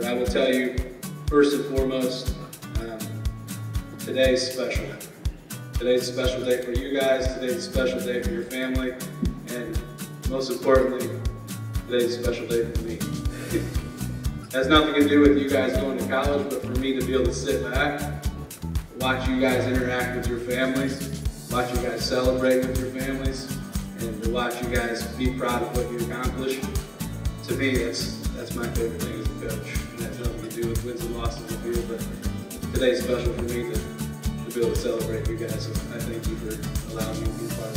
But I will tell you, first and foremost, today's special. Today's a special day for you guys, today's a special day for your family, and most importantly, today's a special day for me. It has nothing to do with you guys going to college, but for me to be able to sit back, watch you guys interact with your families, watch you guys celebrate with your families, and to watch you guys be proud of what you accomplished. To me, that's my favorite thing as a coach. And that has nothing to do with wins and losses in the field, but today's special for me to be able to celebrate you guys. So I thank you for allowing me to be part of it.